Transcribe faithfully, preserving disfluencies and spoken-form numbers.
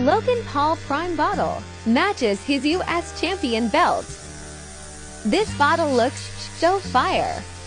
Logan Paul PRIME bottle matches his U S champion belt. This bottle looks so fire.